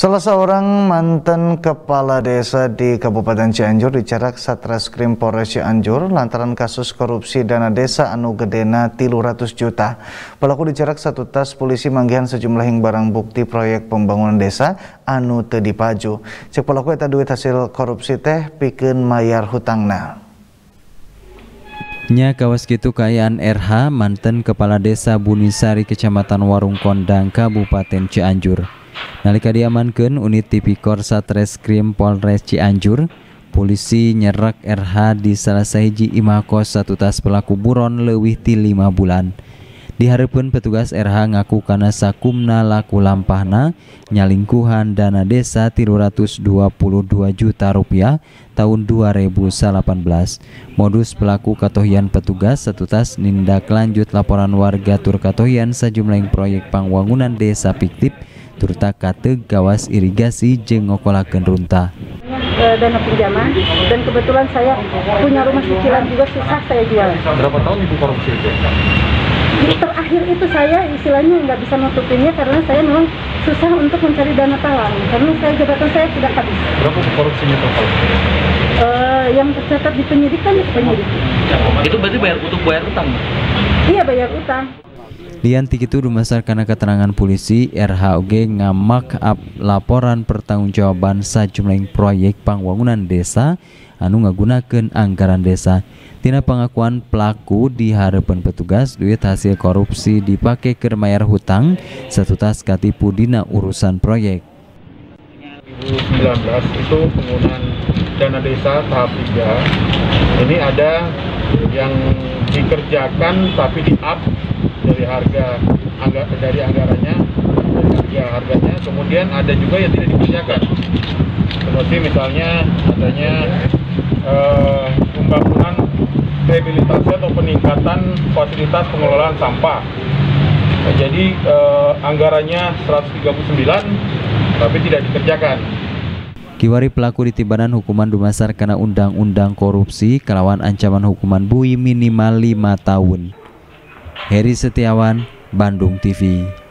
Salah seorang mantan kepala desa di Kabupaten Cianjur dicerak Satreskrim Polres Cianjur lantaran kasus korupsi dana desa anu gedena 300 juta. Pelaku dicerak satu tas polisi manggihan sejumlah barang bukti proyek pembangunan desa anu teu dipaju. Cek pelaku eta duit hasil korupsi teh pikeun mayar hutangna. Nya kawas kitu kaayaan RH mantan kepala desa Bunisari Kecamatan Warung Kondang Kabupaten Cianjur. Nalika diamankeun unit Tipikor Satreskrim Polres Cianjur, polisi nyerak RH di salah sahiji imah kos satu tas pelaku buron leuwih ti 5 bulan. Dihareupeun petugas RH ngaku kana sakumna laku lampahna nyalingkuhan dana desa 322 juta rupiah tahun 2018. Modus pelaku katohian petugas satu tas nindak lanjut laporan warga tur katohian sajumlah proyek pangwangunan desa fiktif turta kate gawas irigasi jeung ngokolakeun runta. Dana pinjaman dan kebetulan saya punya rumah cicilan juga susah saya jual. Berapa tahun ibu korupsi itu? Di terakhir itu saya istilahnya nggak bisa nutupinnya karena saya memang susah untuk mencari dana talang karena jabatan saya sudah habis. Berapa korupsinya total? Yang tercatat di penyidikan itu penyidik. Itu berarti bayar utang? Iya, bayar utang. Lian tikitu dumasar kana keterangan polisi, RHOG ngamak laporan pertanggungjawaban sajumlah proyek pangwangunan desa anu ngagunakeun anggaran desa. Tina pengakuan pelaku dihareupeun petugas duit hasil korupsi dipake keur mayar hutang satu tas katipu dina urusan proyek. 2019 itu penggunaan dana desa tahap 3. Ini ada yang dikerjakan tapi di-up dari anggarannya harganya, kemudian ada juga yang tidak dikerjakan seperti misalnya adanya pembangunan rehabilitasi atau peningkatan fasilitas pengelolaan sampah. Jadi anggarannya 139 tapi tidak dikerjakan. Kiwari pelaku ditibanan hukuman dumasar kana undang-undang korupsi kalawan ancaman hukuman bui minimal 5 tahun. Heri Setiawan, Bandung TV.